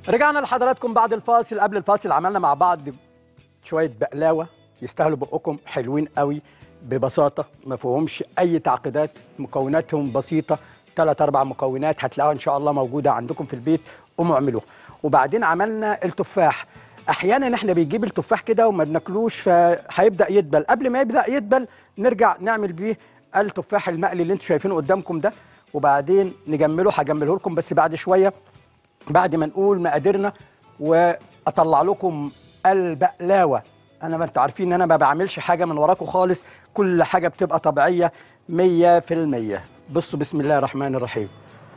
رجعنا لحضراتكم بعد الفاصل. قبل الفاصل عملنا مع بعض شويه بقلاوه يستاهلوا بقكم، حلوين قوي ببساطه، ما فيهمش اي تعقيدات، مكوناتهم بسيطه، 3 4 مكونات هتلاقوها ان شاء الله موجوده عندكم في البيت، قوموا اعملوها. وبعدين عملنا التفاح. احيانا احنا بنجيب التفاح كده وما بناكلوش فهيبدا يدبل، قبل ما يبدا يدبل نرجع نعمل بيه التفاح المقلي اللي انتم شايفينه قدامكم ده، وبعدين نجمله. هجمله لكم بس بعد شويه، بعد ما نقول مقاديرنا واطلع لكم البقلاوه. انا ما انتوا عارفين ان انا ما بعملش حاجه من وراكم خالص، كل حاجه بتبقى طبيعيه 100%. بصوا بسم الله الرحمن الرحيم،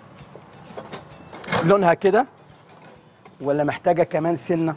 لونها كده ولا محتاجه كمان سنه؟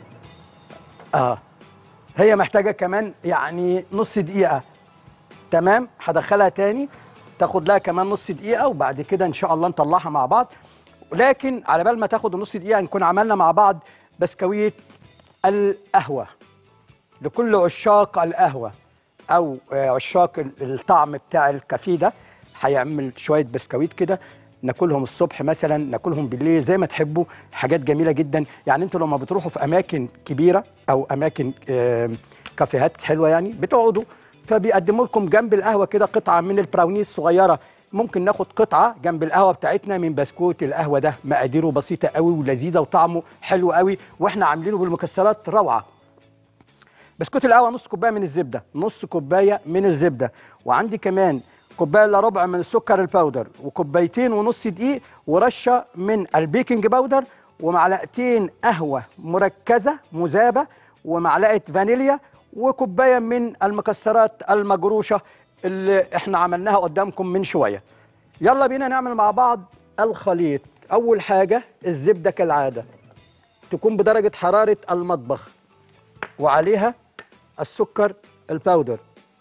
هي محتاجه كمان يعني نص دقيقه. تمام، هدخلها تاني تاخد لها كمان نص دقيقه، وبعد كده ان شاء الله نطلعها مع بعض. لكن على بال ما تاخد النص دقيقه نكون عملنا مع بعض بسكويت القهوه. لكل عشاق القهوه او عشاق الطعم بتاع الكافيه ده، هيعمل شويه بسكويت كده ناكلهم الصبح مثلا، ناكلهم بالليل، زي ما تحبوا. حاجات جميله جدا. يعني انتوا لما بتروحوا في اماكن كبيره او اماكن كافيهات حلوه يعني بتقعدوا، فبيقدموا لكم جنب القهوه كده قطعه من البراونيز صغيره. ممكن ناخد قطعه جنب القهوه بتاعتنا من بسكوت القهوه ده، مقاديره بسيطه قوي ولذيذه وطعمه حلو قوي، واحنا عاملينه بالمكسرات روعه. بسكوت القهوه نص كوبايه من الزبده، نص كوبايه من الزبده، وعندي كمان كوبايه الا ربع من السكر الباودر، وكوبايتين ونص دقيق، ورشه من البيكنج باودر، ومعلقتين قهوه مركزه مذابه، ومعلقه فانيليا، وكوبايه من المكسرات المجروشه اللي احنا عملناها قدامكم من شويه. يلا بينا نعمل مع بعض الخليط. اول حاجه الزبده كالعاده تكون بدرجه حراره المطبخ، وعليها السكر الباودر،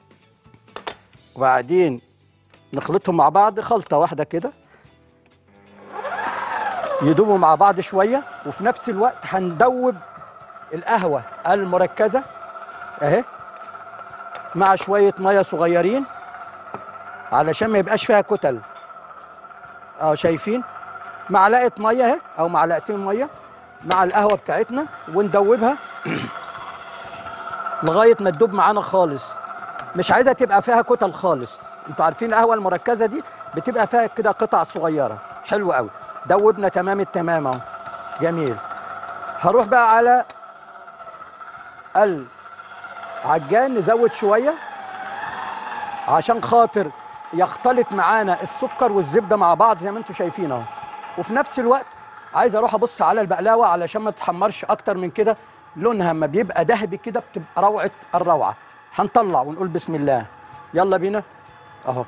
وبعدين نخلطهم مع بعض خلطه واحده كده يدوبوا مع بعض شويه. وفي نفس الوقت هندوب القهوه المركزه اهي مع شويه ميه صغيرين علشان ما يبقاش فيها كتل. شايفين معلقه ميه اهي او معلقتين ميه مع القهوه بتاعتنا، وندوبها لغايه ما تدوب معانا خالص. مش عايزه تبقى فيها كتل خالص. انتوا عارفين القهوه المركزه دي بتبقى فيها كده قطع صغيره. حلو قوي، دوبنا تمام التمام اهو، جميل. هروح بقى على العجان نزود شويه عشان خاطر يختلط معانا السكر والزبده مع بعض زي ما انتوا شايفين اهو. وفي نفس الوقت عايز اروح ابص على البقلاوه علشان ما تتحمرش اكتر من كده. لونها اما بيبقى ذهبي كده بتبقى روعه الروعه. هنطلع ونقول بسم الله. يلا بينا اهو،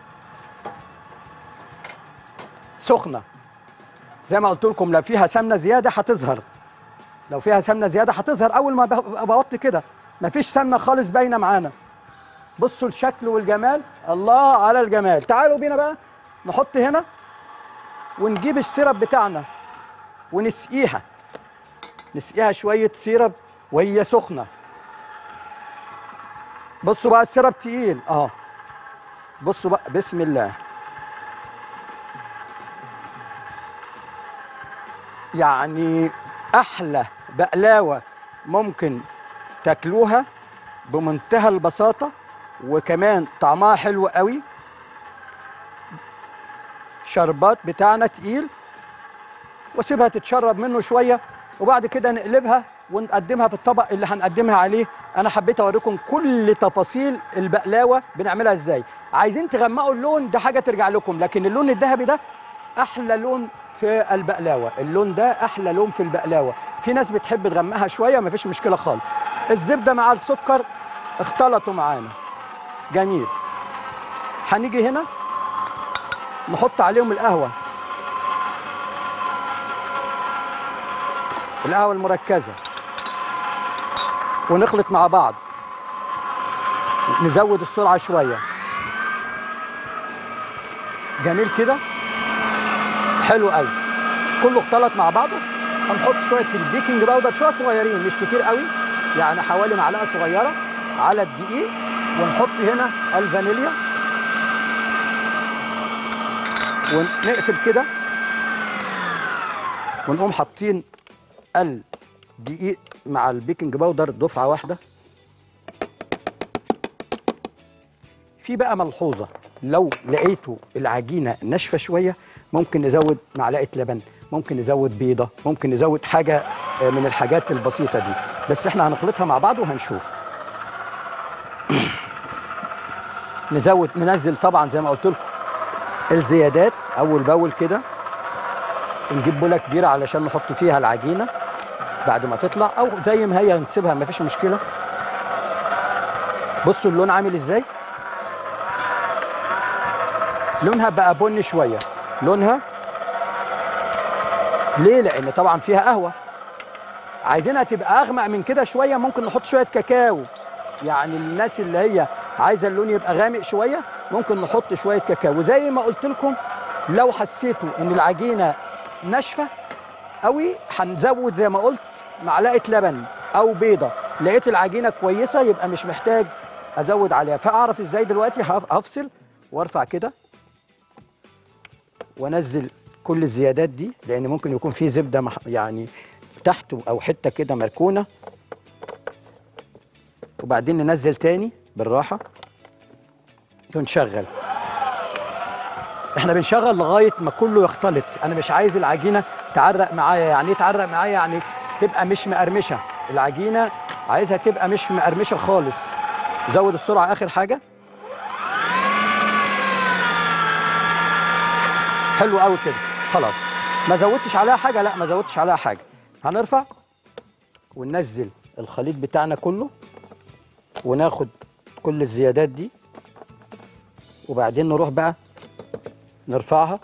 سخنه زي ما قلت لكم. لو فيها سمنه زياده هتظهر، لو فيها سمنه زياده هتظهر اول ما بوطي كده. مفيش سمنه خالص باينه معانا. بصوا الشكل والجمال، الله على الجمال. تعالوا بينا بقى نحط هنا ونجيب السيرب بتاعنا ونسقيها، نسقيها شويه سيرب وهي سخنه. بصوا بقى السيرب تقيل اهو، بصوا بقى بسم الله. يعني احلى بقلاوه ممكن تاكلوها بمنتهى البساطه، وكمان طعمها حلو قوي. شربات بتاعنا تقيل، واسيبها تتشرب منه شويه، وبعد كده نقلبها ونقدمها في الطبق اللي هنقدمها عليه. انا حبيت اوريكم كل تفاصيل البقلاوه بنعملها ازاي. عايزين تغمقوا اللون ده حاجه ترجع لكم، لكن اللون الذهبي ده احلى لون في البقلاوه. اللون ده احلى لون في البقلاوه. في ناس بتحب تغمقها شويه، مفيش مشكله خالص. الزبده مع السكر اختلطوا معانا، جميل. هنيجي هنا نحط عليهم القهوه المركزه ونخلط مع بعض. نزود السرعه شويه، جميل كده، حلو قوي. كله اختلط مع بعضه. هنحط شويه البيكنج باودر، شويه صغيرين مش كتير قوي، يعني حوالي معلقه صغيره على الدقيق. ونحط هنا الفانيليا ونقفل كده، ونقوم حاطين الدقيق مع البيكنج باودر دفعه واحده. في بقى ملحوظه، لو لقيتوا العجينه ناشفه شويه ممكن نزود معلقه لبن، ممكن نزود بيضه، ممكن نزود حاجه من الحاجات البسيطه دي، بس احنا هنخلطها مع بعض وهنشوف. ننزل طبعا زي ما قلت لكم الزيادات اول باول كده. نجيب بوله كبيره علشان نحط فيها العجينه بعد ما تطلع، او زي ما هي نسيبها مفيش مشكله. بصوا اللون عامل ازاي، لونها بقى بني شويه. لونها ليه؟ لان طبعا فيها قهوه. عايزينها تبقى اغمق من كده شويه، ممكن نحط شويه كاكاو. يعني الناس اللي هي عايزه اللون يبقى غامق شويه ممكن نحط شويه كاكاو. وزي ما قلت لكم لو حسيتوا ان العجينه ناشفه قوي هنزود زي ما قلت معلقه لبن او بيضه. لقيت العجينه كويسه يبقى مش محتاج ازود عليها. فاعرف ازاي دلوقتي؟ هفصل وارفع كده وانزل كل الزيادات دي، لان ممكن يكون في زبده يعني تحته او حته كده مركونه. وبعدين ننزل تاني بالراحه ونشغل. احنا بنشغل لغايه ما كله يختلط. انا مش عايز العجينه تعرق معايا. يعني ايه تعرق معايا؟ يعني تبقى مش مقرمشه. العجينه عايزها تبقى مش مقرمشه خالص. زود السرعه اخر حاجه. حلو قوي كده. خلاص ما زودتش عليها حاجه. لا ما زودتش عليها حاجه. هنرفع وننزل الخليط بتاعنا كله وناخد كل الزيادات دي، وبعدين نروح بقى نرفعها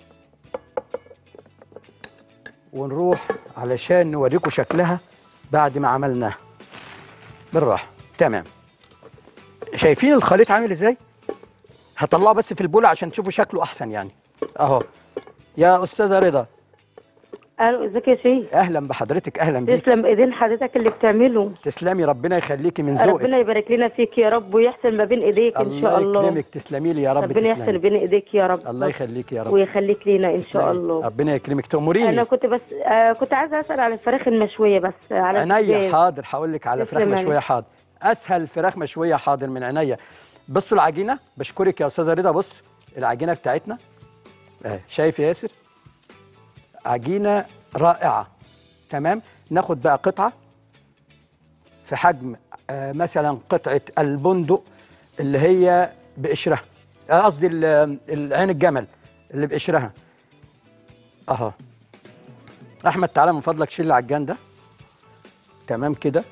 ونروح علشان نوريكم شكلها بعد ما عملناها. بالراحه. تمام. شايفين الخليط عامل ازاي؟ هطلعه بس في البوله عشان تشوفوا شكله احسن يعني. اهو. يا استاذه رضا. الو، ازيك يا شيخ؟ اهلا بحضرتك. اهلا بيك. تسلم ايدين حضرتك اللي بتعمله. تسلمي، ربنا يخليكي من ذوقك. ربنا يبارك لنا فيك يا رب ويحسن ما بين ايديك ان شاء الله. الله يكرمك. تسلمي لي يا رب. ربنا يحسن بين ايديك يا رب. الله يخليك يا رب. ويخليك لينا ان شاء الله. ربنا يكرمك. تأمريني. انا كنت بس كنت عايزه اسال على الفراخ المشويه بس على عينيا. حاضر هقول لك على فراخ مشويه. حاضر. اسهل فراخ مشويه. حاضر من عينيا. بصوا العجينه. بشكرك يا استاذه رضا. بص العجينه بتاعتنا اهي. شايف يا ياسر؟ عجينه رائعه. تمام. ناخد بقى قطعه في حجم مثلا قطعه البندق اللي هي بقشرها، قصدي العين الجمل اللي بقشرها. اهو. احمد تعالى من فضلك شيل العجان ده. تمام كده.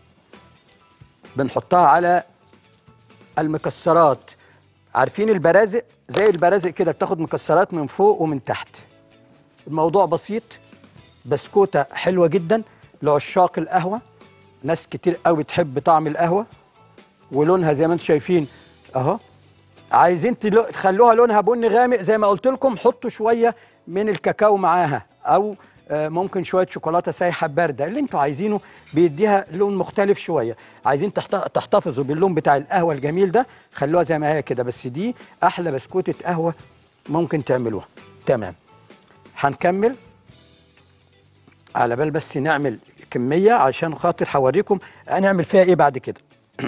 بنحطها على المكسرات. عارفين البرازق؟ زي البرازق كده بتاخد مكسرات من فوق ومن تحت. الموضوع بسيط. بسكوته حلوه جدا لعشاق القهوه. ناس كتير قوي بتحب طعم القهوه ولونها زي ما انتم شايفين اهو. عايزين تخلوها لونها بني غامق زي ما قلت لكم، حطوا شويه من الكاكاو معاها، او ممكن شويه شوكولاته سايحه بارده اللي انتوا عايزينه، بيديها لون مختلف شويه. عايزين تحتفظوا باللون بتاع القهوه الجميل ده، خلوها زي ما هي كده. بس دي احلى بسكوته قهوه ممكن تعملوها. تمام. هنكمل على بال بس نعمل كميه عشان خاطر هوريكم هنعمل فيها ايه بعد كده.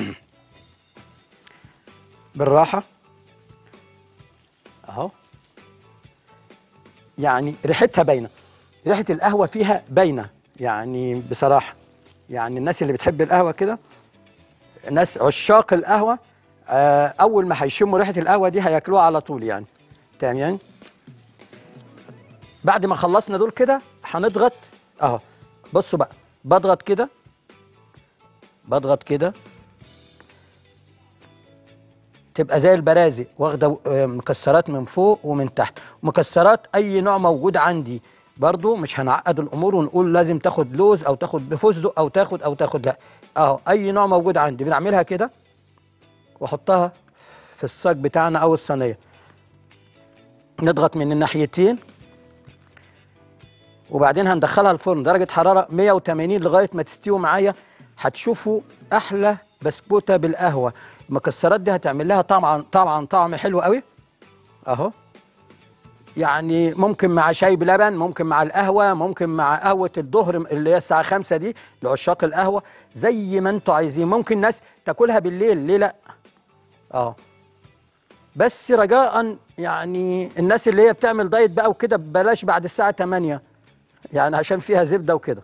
بالراحه اهو. يعني ريحتها باينه. ريحه القهوه فيها باينه يعني بصراحه. يعني الناس اللي بتحب القهوه كده، ناس عشاق القهوه، اول ما هيشموا ريحه القهوه دي هياكلوها على طول يعني. تمام. بعد ما خلصنا دول كده هنضغط اهو. بصوا بقى. بضغط كده. بضغط كده تبقى زي البرازق، واخده مكسرات من فوق ومن تحت. مكسرات اي نوع موجود عندي برضو. مش هنعقد الامور ونقول لازم تاخد لوز او تاخد بفستق او تاخد لا. اهو اي نوع موجود عندي بنعملها كده واحطها في الصاج بتاعنا او الصينيه. نضغط من الناحيتين وبعدين هندخلها الفرن درجه حراره 180 لغايه ما تستوي معايا. هتشوفوا احلى بسكوته بالقهوه. المكسرات دي هتعمل لها طبعا طعم حلو قوي اهو. يعني ممكن مع شاي بلبن، ممكن مع القهوه، ممكن مع قهوه الظهر اللي هي الساعه 5 دي لعشاق القهوه، زي ما انتوا عايزين. ممكن ناس تاكلها بالليل، ليه لا؟ اه بس رجاء يعني الناس اللي هي بتعمل دايت بقى وكده بلاش بعد الساعه 8، يعني عشان فيها زبده وكده.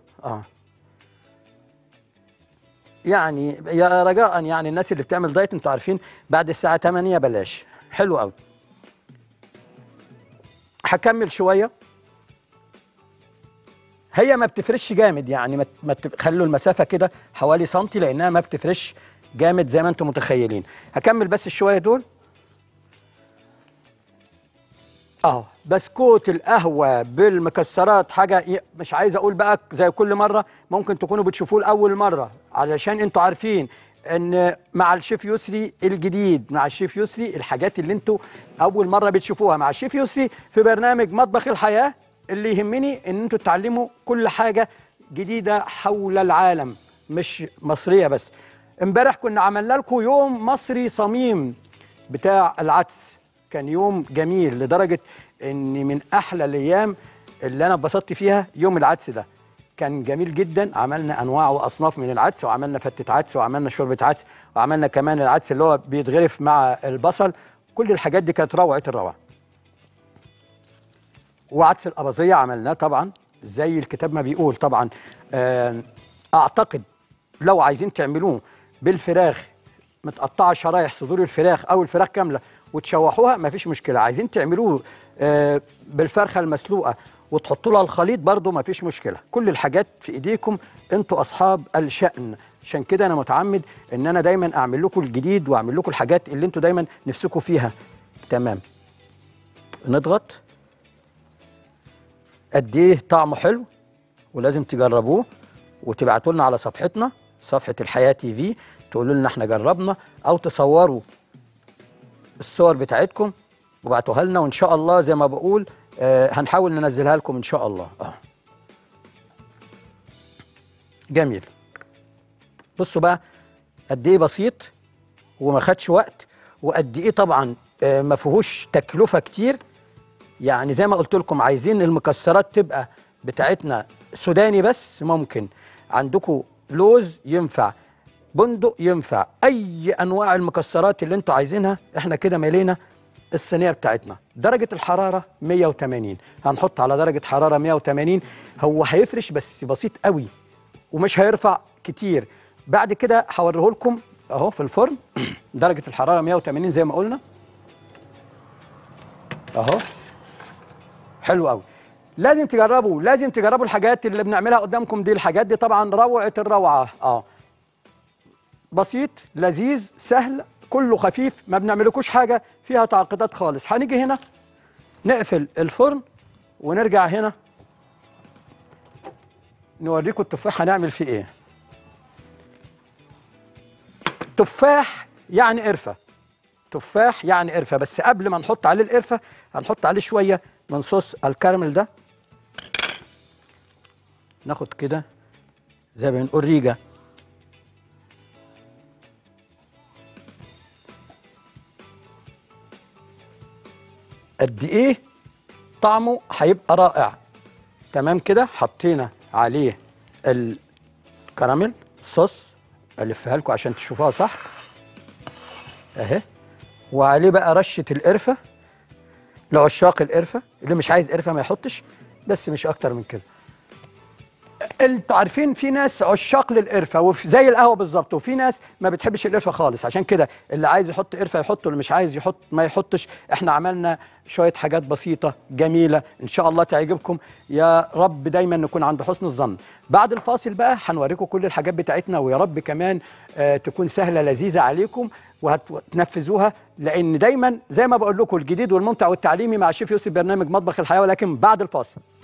يعني يا رجاء يعني الناس اللي بتعمل دايت انتوا عارفين بعد الساعه 8 بلاش. حلو قوي. هكمل شويه. هي ما بتفرش جامد، يعني خلوا المسافه كده حوالي سنتي، لانها ما بتفرش جامد زي ما انتم متخيلين. هكمل بس الشويه دول. بسكوت القهوه بالمكسرات حاجه مش عايز اقول بقى زي كل مره، ممكن تكونوا بتشوفوه لاول مره، علشان انتوا عارفين ان مع الشيف يسري الجديد، مع الشيف يسري الحاجات اللي انتوا اول مره بتشوفوها مع الشيف يسري في برنامج مطبخ الحياه. اللي يهمني ان انتوا تتعلموا كل حاجه جديده حول العالم، مش مصريه بس. امبارح كنا عملنا لكم يوم مصري صميم بتاع العدس، كان يوم جميل لدرجه ان من احلى الايام اللي انا اتبسطت فيها يوم العدس ده. كان جميل جدا. عملنا انواع واصناف من العدس، وعملنا فتة عدس، وعملنا شوربة عدس، وعملنا كمان العدس اللي هو بيتغرف مع البصل. كل الحاجات دي كانت روعة الروعة. وعدس الأباظية عملناه طبعا زي الكتاب ما بيقول طبعا. اعتقد لو عايزين تعملوه بالفراخ متقطعه شرايح، صدور الفراخ او الفراخ كامله وتشوحوها مفيش مشكله. عايزين تعملوه بالفرخه المسلوقه وتحطوا لها الخليط برضو مفيش مشكله. كل الحاجات في ايديكم، انتوا اصحاب الشأن. عشان كده انا متعمد ان انا دايما اعمل لكم الجديد واعمل لكم الحاجات اللي انتوا دايما نفسكم فيها. تمام. نضغط. قد ايه طعمه حلو، ولازم تجربوه وتبعتوا لنا على صفحتنا، صفحه الحياه تي في، تقولوا لنا احنا جربنا، او تصوروا الصور بتاعتكم وبعتوها لنا، وان شاء الله زي ما بقول هنحاول ننزلها لكم ان شاء الله. جميل. بصوا بقى قد ايه بسيط وما خدش وقت، وقد ايه طبعا ما فيهوش تكلفه كتير. يعني زي ما قلت لكم عايزين المكسرات تبقى بتاعتنا سوداني بس، ممكن عندكم لوز ينفع، بندق ينفع، اي انواع المكسرات اللي انتوا عايزينها. احنا كده ملينا الصينيه بتاعتنا. درجه الحراره 180، هنحط على درجه حراره 180. هو هيفرش بس بسيط قوي ومش هيرفع كتير. بعد كده هوريه لكم اهو في الفرن. درجه الحراره 180 زي ما قلنا اهو. حلو قوي. لازم تجربوا، لازم تجربوا الحاجات اللي بنعملها قدامكم دي. الحاجات دي طبعا روعه الروعه. بسيط لذيذ سهل كله خفيف، ما بنعملكوش حاجه فيها تعقيدات خالص. هنيجي هنا نقفل الفرن ونرجع هنا نوريكم التفاح هنعمل فيه ايه. تفاح يعني قرفه، تفاح يعني قرفه. بس قبل ما نحط عليه القرفه هنحط عليه شويه من صوص الكراميل ده. ناخد كده زي ما بنقول ريجه. قد ايه طعمه هيبقى رائع. تمام كده. حطينا عليه الكراميل صوص، الفها لكم عشان تشوفوها صح اهي. وعليه بقى رشه القرفه لعشاق القرفه، اللي مش عايز قرفه ما يحطش، بس مش اكتر من كده. انتوا عارفين في ناس عشاق للقرفه زي القهوه بالظبط، وفي ناس ما بتحبش القرفه خالص. عشان كده اللي عايز يحط قرفه يحط، واللي مش عايز يحط ما يحطش. احنا عملنا شويه حاجات بسيطه جميله ان شاء الله تعجبكم. يا رب دايما نكون عند حسن الظن. بعد الفاصل بقى هنوريكم كل الحاجات بتاعتنا، ويا رب كمان تكون سهله لذيذه عليكم وهتنفذوها، لان دايما زي ما بقول لكم الجديد والممتع والتعليمي مع الشيف يوسف برنامج مطبخ الحياه، ولكن بعد الفاصل.